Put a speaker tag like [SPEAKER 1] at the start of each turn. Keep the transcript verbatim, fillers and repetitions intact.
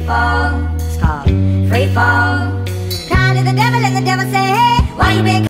[SPEAKER 1] fall. It's called free fall. Cry to the devil and the devil say, hey, why you been